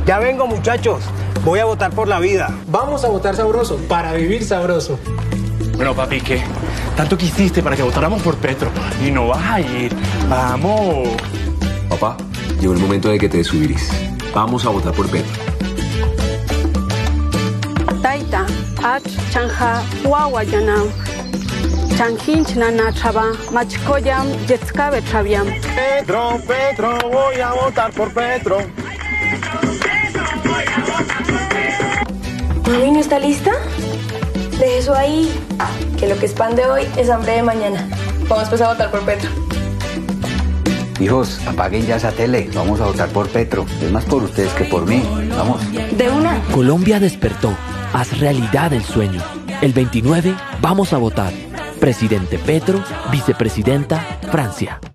Ya vengo, muchachos. Voy a votar por la vida. Vamos a votar sabroso, para vivir sabroso. Bueno, papi, ¿qué? Tanto que hiciste para que votáramos por Petro y no vas a ir. ¡Vamos! Papá, llegó el momento de que te desubiris. Vamos a votar por Petro. Taita, ach chanja wawayanam. Chanhinch nana chaba, machkoyam, jetskabe chabiam. Petro, Petro, voy a votar por Petro. ¿Mami no está lista? Deje eso ahí, que lo que expande hoy es hambre de mañana. Vamos pues a votar por Petro. Hijos, apaguen ya esa tele. Vamos a votar por Petro. Es más por ustedes que por mí. Vamos. De una. Colombia despertó. Haz realidad el sueño. El 29 vamos a votar. Presidente Petro, vicepresidenta Francia.